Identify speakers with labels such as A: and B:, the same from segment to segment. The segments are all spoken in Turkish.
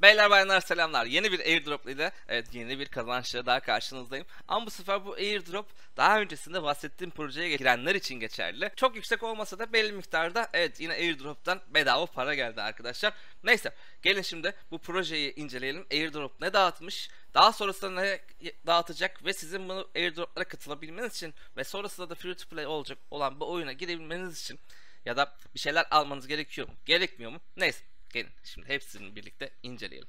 A: Beyler bayanlar selamlar. Yeni bir airdrop ile yeni bir kazançla daha karşınızdayım. Ama bu sefer bu airdrop daha öncesinde bahsettiğim projeye girenler için geçerli. Çok yüksek olmasa da belli miktarda yine airdrop'tan bedava para geldi arkadaşlar. Neyse gelin şimdi bu projeyi inceleyelim. Airdrop ne dağıtmış? Daha sonrasında ne dağıtacak ve sizin bu airdroplara katılabilmeniz için ve sonrasında da free to play olacak olan bu oyuna girebilmeniz için ya da bir şeyler almanız gerekiyor mu? Gerekmiyor mu? Neyse. Gelin şimdi hepsini birlikte inceleyelim.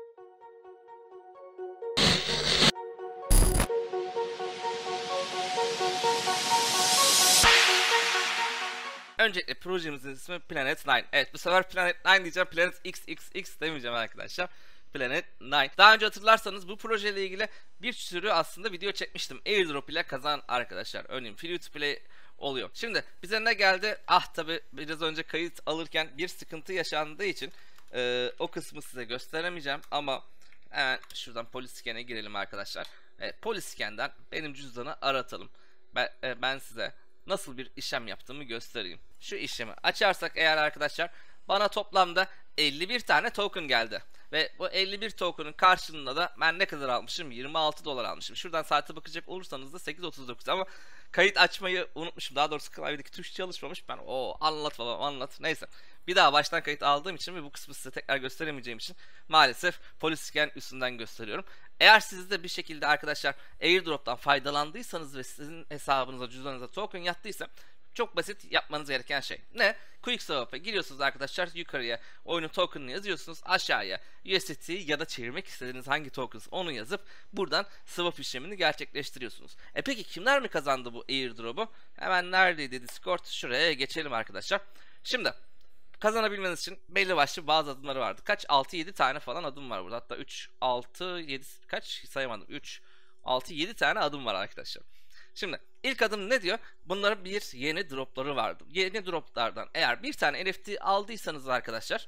A: Öncelikle projemizin ismi Planet 9. Evet, bu sefer Planet 9 diyeceğim. Planet XXX demeyeceğim arkadaşlar. Planet 9. Daha önce hatırlarsanız bu projeyle ilgili bir sürü aslında video çekmiştim. Airdrop ile kazan arkadaşlar. Örneğin free to play oluyor. Şimdi bize ne geldi? Tabi biraz önce kayıt alırken bir sıkıntı yaşandığı için o kısmı size gösteremeyeceğim ama hemen şuradan Polisken'e girelim arkadaşlar. Evet, Polisken'den benim cüzdanı aratalım. Ben size nasıl bir işlem yaptığımı göstereyim. Şu işlemi açarsak eğer arkadaşlar bana toplamda 51 tane token geldi. Ve bu 51 token'ın karşılığında da ben ne kadar almışım? 26 dolar almışım. Şuradan saate bakacak olursanız da 8.39 ama kayıt açmayı unutmuşum. Daha doğrusu klavyedeki tuş çalışmamış. Ben anlat babam anlat. Neyse. Bir daha baştan kayıt aldığım için ve bu kısmı size tekrar gösteremeyeceğim için maalesef Polisken üstünden gösteriyorum. Eğer siz de bir şekilde arkadaşlar airdrop'tan faydalandıysanız ve sizin hesabınıza cüzdanınıza token yattıysa çok basit yapmanız gereken şey ne? QuickSwap'a giriyorsunuz arkadaşlar, yukarıya oyunun token'ını yazıyorsunuz, aşağıya USDT ya da çevirmek istediğiniz hangi token onu yazıp buradan swap işlemini gerçekleştiriyorsunuz. Peki kimler mi kazandı bu airdrop'u? Hemen neredeydi Discord? Şuraya geçelim arkadaşlar. Şimdi kazanabilmeniz için belli başlı bazı adımları vardı. Kaç? 6-7 tane falan adım var burada. Hatta 3, 6, 7 kaç sayamadım. 3, 6, 7 tane adım var arkadaşlar. Şimdi ilk adım ne diyor? Bunların bir yeni dropları vardı. Yeni droplardan eğer bir tane NFT aldıysanız arkadaşlar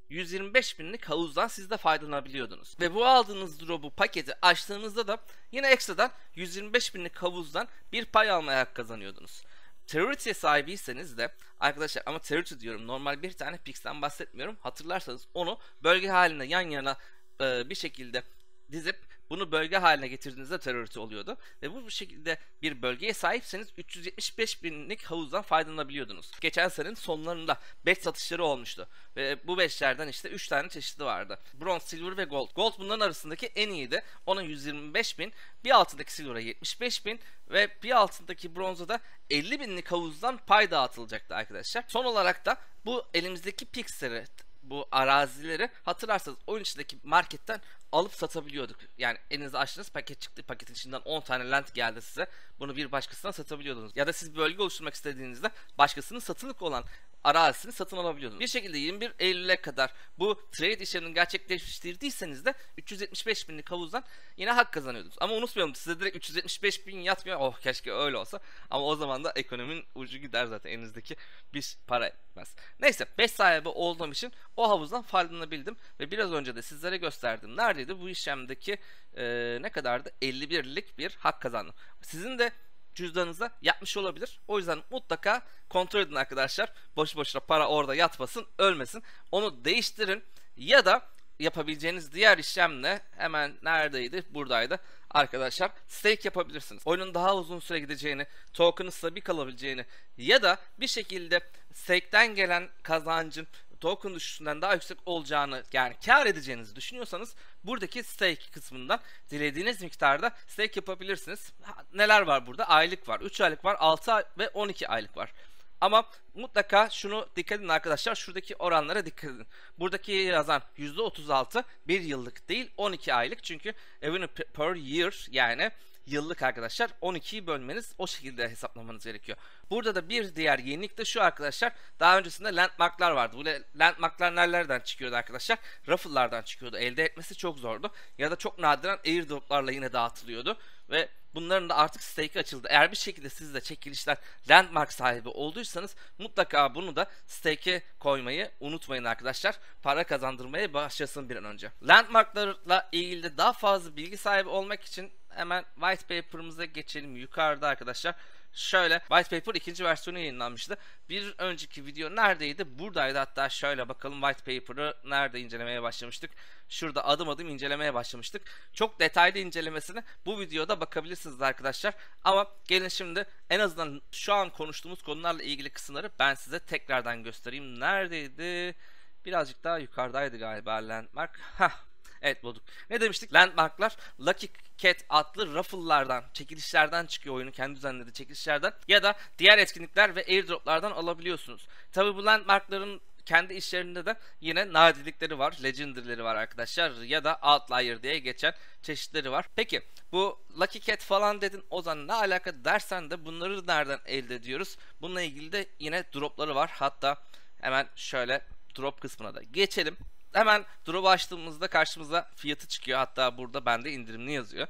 A: 125 binlik havuzdan siz de faydalanabiliyordunuz. Ve bu aldığınız drop'u paketi açtığınızda da yine ekstradan 125 binlik havuzdan bir pay almaya hak kazanıyordunuz. Territory sahibiyseniz de arkadaşlar, ama territory diyorum, normal bir tane pix'ten bahsetmiyorum. Hatırlarsanız onu bölge halinde yan yana bir şekilde dizip bunu bölge haline getirdiğinizde territory oluyordu. Ve bu şekilde bir bölgeye sahipseniz 375 binlik havuzdan faydalanabiliyordunuz. Geçen senenin sonlarında batch satışları olmuştu. Ve bu batchlerden işte 3 tane çeşidi vardı. Bronze, Silver ve Gold. Gold bunların arasındaki en iyiydi. Ona 125 bin, bir altındaki Silver'a 75 bin ve bir altındaki Bronze'a da 50 binlik havuzdan pay dağıtılacaktı arkadaşlar. Son olarak da bu elimizdeki pixel'i, bu arazileri hatırlarsanız oyun içindeki marketten alıp satabiliyorduk. Yani elinize açtınız, paket çıktı, paketin içinden 10 tane land geldi size. Bunu bir başkasına satabiliyordunuz. Ya da siz bir bölge oluşturmak istediğinizde başkasının satılık olan arazisini satın alabiliyordunuz. Bir şekilde 21 Eylül'e kadar bu trade işlemini gerçekleştirdiyseniz de 375 binlik havuzdan yine hak kazanıyordunuz. Ama unutmayalım, size direkt 375 bin yatmıyor. Oh keşke öyle olsa. Ama o zaman da ekonominin ucu gider zaten, elinizdeki bir para etmez. Neyse, 5 sahibi olduğum için o havuzdan faydalanabildim. Ve biraz önce de sizlere gösterdim. Neredeydi bu işlemdeki ne kadardı? 51'lik bir hak kazandım. Sizin de cüzdanınıza yapmış olabilir. O yüzden mutlaka kontrol edin arkadaşlar. Boş boşuna para orada yatmasın, ölmesin. Onu değiştirin ya da yapabileceğiniz diğer işlem ne? Hemen neredeydi? Buradaydı. Arkadaşlar stake yapabilirsiniz. Oyunun daha uzun süre gideceğini, token'ı stabil kalabileceğini ya da bir şekilde stake'ten gelen kazancın token düşüşünden daha yüksek olacağını, yani kar edeceğinizi düşünüyorsanız buradaki stake kısmından dilediğiniz miktarda stake yapabilirsiniz. Neler var burada? Aylık var, 3 aylık var, 6 ay ve 12 aylık var. Ama mutlaka şunu dikkat edin arkadaşlar, şuradaki oranlara dikkat edin. Buradaki yazan %36 bir yıllık değil 12 aylık, çünkü revenue per year yani yıllık arkadaşlar, 12'yi bölmeniz, o şekilde hesaplamanız gerekiyor. Burada da bir diğer yenilik de şu arkadaşlar, daha öncesinde landmarklar vardı. Bu landmarklar nerelerden çıkıyordu arkadaşlar? Raffle'lardan çıkıyordu. Elde etmesi çok zordu. Ya da çok nadiren airdroplarla yine dağıtılıyordu. Ve bunların da artık stake'i açıldı. Eğer bir şekilde siz de çekilişler landmark sahibi olduysanız mutlaka bunu da stake'e koymayı unutmayın arkadaşlar. Para kazandırmaya başlasın bir an önce. Landmarklarla ilgili de daha fazla bilgi sahibi olmak için hemen white paper'ımıza geçelim. Yukarıda arkadaşlar Şöyle white paper ikinci versiyonu yayınlanmıştı. Bir önceki video neredeydi? Buradaydı. Hatta şöyle bakalım, white paper'ı nerede incelemeye başlamıştık? Şurada adım adım incelemeye başlamıştık. Çok detaylı incelemesine bu videoda bakabilirsiniz arkadaşlar. Ama gelin şimdi en azından şu an konuştuğumuz konularla ilgili kısımları ben size tekrardan göstereyim. Neredeydi? Birazcık daha yukarıdaydı galiba landmark. Evet, bulduk. Ne demiştik? Landmarklar Lucky Cat adlı raffle'lardan, çekilişlerden çıkıyor, oyunun kendi düzenlediği çekilişlerden ya da diğer etkinlikler ve airdroplardan alabiliyorsunuz. Tabi bu landmarkların kendi işlerinde de yine nadirlikleri var, legendary'leri var arkadaşlar ya da outlier diye geçen çeşitleri var. Peki bu Lucky Cat falan dedin, o zaman ne alaka dersen de bunları nereden elde ediyoruz? Bununla ilgili de yine dropları var. Hatta hemen şöyle drop kısmına da geçelim. Hemen drop'u açtığımızda karşımıza fiyatı çıkıyor. Hatta burada bende indirimli yazıyor.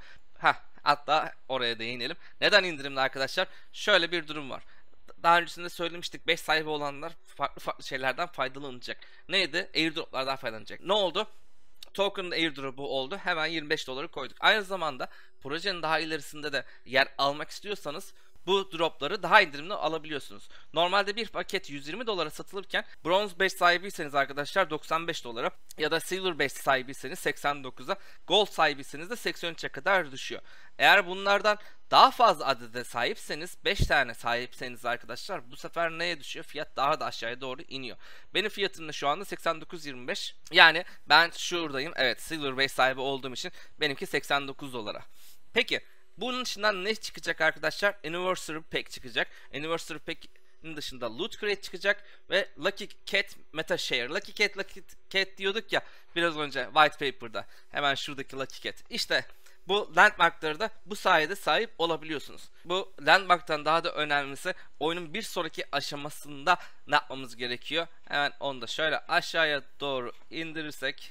A: Hatta oraya değinelim. Neden indirimli arkadaşlar? Şöyle bir durum var. Daha öncesinde söylemiştik, 5 sahibi olanlar farklı şeylerden faydalanacak. Neydi? Airdrop'lardan faydalanacak. Ne oldu? Token'ın airdrop'u oldu. Hemen 25 doları koyduk. Aynı zamanda projenin daha ilerisinde de yer almak istiyorsanız bu dropları daha indirimli alabiliyorsunuz. Normalde bir paket 120 dolara satılırken bronze 5 sahibiyseniz arkadaşlar 95 dolara ya da silver 5 sahibiyseniz 89'a, gold sahibiyseniz de 83'e kadar düşüyor. Eğer bunlardan daha fazla adede sahipseniz, 5 tane sahipseniz arkadaşlar, bu sefer neye düşüyor? Fiyat daha da aşağıya doğru iniyor. Benim fiyatım da şu anda 89.25. Yani ben şuradayım. Evet, silver 5 sahibi olduğum için benimki 89 dolara. Peki bunun içinden ne çıkacak arkadaşlar? Anniversary Pack çıkacak. Anniversary Pack'in dışında Loot Crate çıkacak ve Lucky Cat Meta Share. Lucky Cat diyorduk ya biraz önce white paper'da. Hemen şuradaki Lucky Cat. İşte bu landmarkları da bu sayede sahip olabiliyorsunuz. Bu landmarktan daha da önemlisi, oyunun bir sonraki aşamasında ne yapmamız gerekiyor? Hemen onu da şöyle aşağıya doğru indirirsek,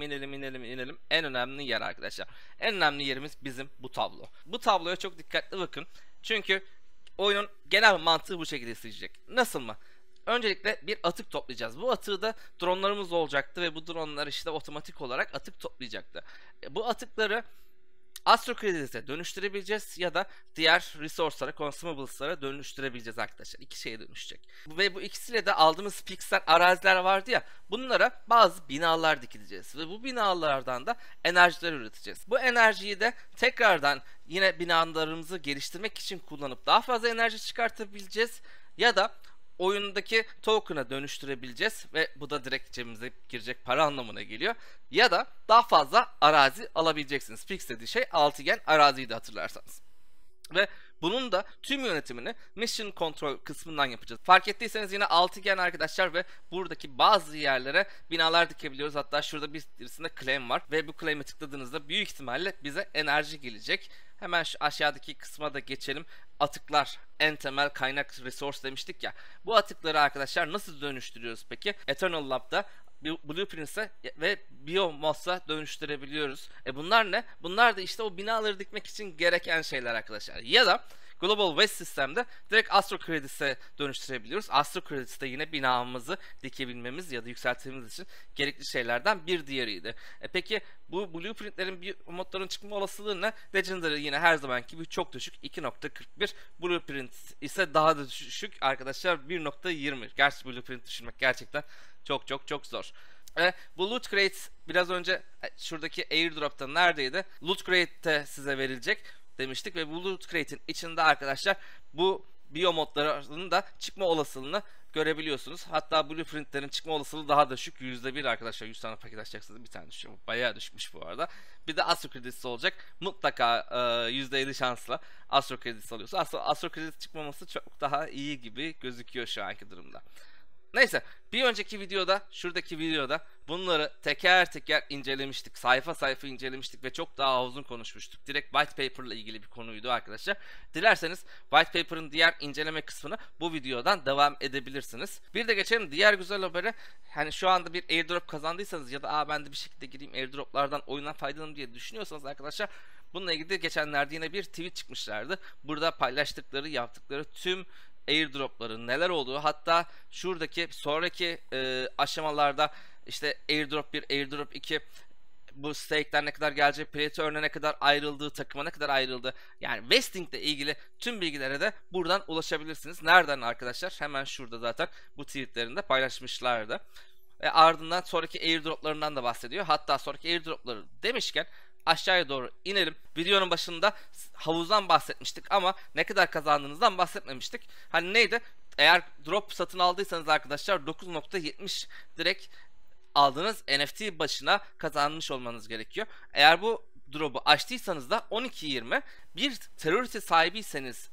A: inelim. En önemli yer arkadaşlar. En önemli yerimiz bizim bu tablo. Bu tabloya çok dikkatli bakın. Çünkü oyunun genel mantığı bu şekilde işleyecek. Nasıl mı? Öncelikle bir atık toplayacağız. Bu atığı da dronlarımız olacaktı ve bu dronlar işte otomatik olarak atık toplayacaktı. Bu atıkları Astro Credit'e dönüştürebileceğiz ya da diğer resource'lara, consumables'lara dönüştürebileceğiz arkadaşlar. İki şeye dönüşecek. Ve bu ikisiyle de aldığımız pixel araziler vardı ya, bunlara bazı binalar dikileceğiz ve bu binalardan da enerjiler üreteceğiz. Bu enerjiyi de tekrardan yine binalarımızı geliştirmek için kullanıp daha fazla enerji çıkartabileceğiz ya da oyundaki token'a dönüştürebileceğiz ve bu da direkt cebimize girecek para anlamına geliyor. Ya da daha fazla arazi alabileceksiniz. Fix dediği şey altıgen araziydi hatırlarsanız. Ve bunun da tüm yönetimini Mission Control kısmından yapacağız. Fark ettiyseniz yine altıgen arkadaşlar ve buradaki bazı yerlere binalar dikebiliyoruz. Hatta şurada birisinde claim var ve bu claim'e tıkladığınızda büyük ihtimalle bize enerji gelecek. Hemen şu aşağıdaki kısma da geçelim. Atıklar en temel kaynak resource demiştik ya. Bu atıkları arkadaşlar nasıl dönüştürüyoruz peki? Eternal Lab'da Blueprints'e ve Biomass'a dönüştürebiliyoruz. Bunlar ne? Bunlar da işte o binaları dikmek için gereken şeyler arkadaşlar. Ya da Global West sistemde direkt Astro Credits'e dönüştürebiliyoruz. Astro Credits'te yine binamızı dikebilmemiz ya da yükseltmemiz için gerekli şeylerden bir diğeriydi. Peki bu blueprintlerin bir modların çıkma olasılığı ne? Legendary yine her zamanki gibi çok düşük 2.41. Blueprint ise daha da düşük arkadaşlar 1.20. Gerçi blueprint düşürmek gerçekten çok zor. Bu Loot Crate biraz önce şuradaki airdrop'ta neredeydi? Loot Crate'te size verilecek demiştik ve bu Loot Crate'in içinde arkadaşlar bu biyomodların da çıkma olasılığını görebiliyorsunuz. Hatta blueprintlerin çıkma olasılığı daha da düşük. %1 arkadaşlar. 100 tane paket açacaksınız. Bir tane düşüyor. Bayağı düşmüş bu arada. Bir de Astro Credits olacak. Mutlaka %50 şansla Astro Credits alıyorsa. Aslında Astro Credits çıkmaması çok daha iyi gibi gözüküyor şu anki durumda. Neyse, bir önceki videoda, şuradaki videoda bunları teker teker incelemiştik. Sayfa sayfa incelemiştik ve çok daha uzun konuşmuştuk. Direkt white paper ile ilgili bir konuydu arkadaşlar. Dilerseniz white paper'ın diğer inceleme kısmını bu videodan devam edebilirsiniz. Bir de geçelim diğer güzel habere. Hani şu anda bir airdrop kazandıysanız ya da ben de bir şekilde gireyim airdroplardan oyundan faydalanayım diye düşünüyorsanız arkadaşlar, bununla ilgili geçenlerde yine bir tweet çıkmışlardı. Burada paylaştıkları, yaptıkları tüm airdropların neler olduğu, hatta şuradaki sonraki aşamalarda işte airdrop 1, airdrop 2 bu stake'ler ne kadar gelecek, play to earn'e ne kadar ayrıldığı, takıma ne kadar ayrıldığı, yani vesting ile ilgili tüm bilgilere de buradan ulaşabilirsiniz. Nereden arkadaşlar? Hemen şurada zaten bu tweetlerinde paylaşmışlardı. Ardından sonraki airdroplarından da bahsediyor. Hatta sonraki airdropları demişken aşağıya doğru inelim. Videonun başında havuzdan bahsetmiştik ama ne kadar kazandığınızdan bahsetmemiştik. Hani neydi? Eğer drop satın aldıysanız arkadaşlar 9.70 direkt aldığınız NFT başına kazanmış olmanız gerekiyor. Eğer bu drop'u açtıysanız da 12.20, bir terörist sahibiyseniz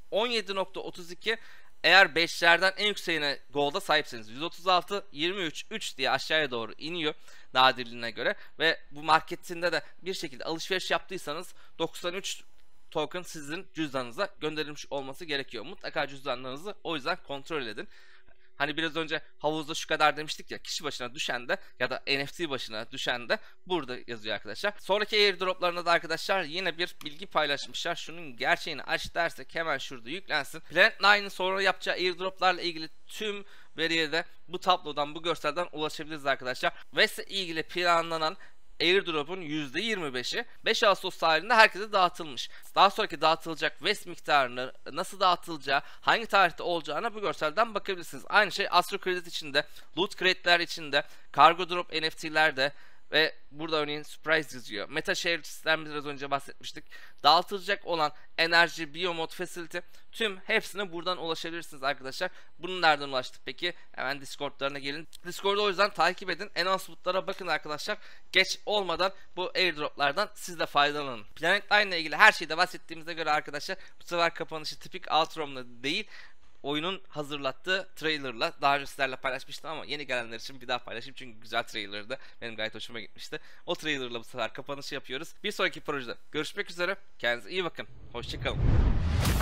A: 17.32, eğer 5'lerden en yükseğine gold'a sahipseniz 136, 23, 3 diye aşağıya doğru iniyor nadirliğine göre ve bu marketinde de bir şekilde alışveriş yaptıysanız 93 token sizin cüzdanınıza gönderilmiş olması gerekiyor. Mutlaka cüzdanlarınızı o yüzden kontrol edin. Hani biraz önce havuzda şu kadar demiştik ya, kişi başına düşen de ya da NFT başına düşen de burada yazıyor arkadaşlar. Sonraki airdroplarında da arkadaşlar yine bir bilgi paylaşmışlar. Şunun gerçeğini aç dersek hemen şurada yüklensin. Planet 9'ın sonra yapacağı airdroplarla ilgili tüm veriye de bu tablodan, bu görselden ulaşabiliriz arkadaşlar. Ve ilgili planlanan airdrop'un %25'i 5 Ağustos tarihinde herkese dağıtılmış. Daha sonraki dağıtılacak West miktarını nasıl dağıtılacağı, hangi tarihte olacağına bu görselden bakabilirsiniz. Aynı şey Astro Credit içinde, Loot Crate'ler içinde, Cargo Drop NFT'lerde ve burada örneğin Surprise yazıyor. MetaShare'den biraz önce bahsetmiştik. Dağıtılacak olan enerji, biomod, facility tüm hepsine buradan ulaşabilirsiniz arkadaşlar. Bunu nereden ulaştık peki? Hemen Discord'larına gelin. Discord'u o yüzden takip edin. Announcement'lara bakın arkadaşlar. Geç olmadan bu airdroplardan siz de faydalanın. Planet 9 ile ilgili her şeyde bahsettiğimize göre arkadaşlar bu sefer kapanışı tipik outro'mla değil, oyunun hazırlattığı trailerla daha önce sizlerle paylaşmıştım ama yeni gelenler için bir daha paylaşayım çünkü güzel trailerdı. Benim gayet hoşuma gitmişti. O trailerla bu sefer kapanışı yapıyoruz. Bir sonraki projede görüşmek üzere. Kendinize iyi bakın. Hoşçakalın.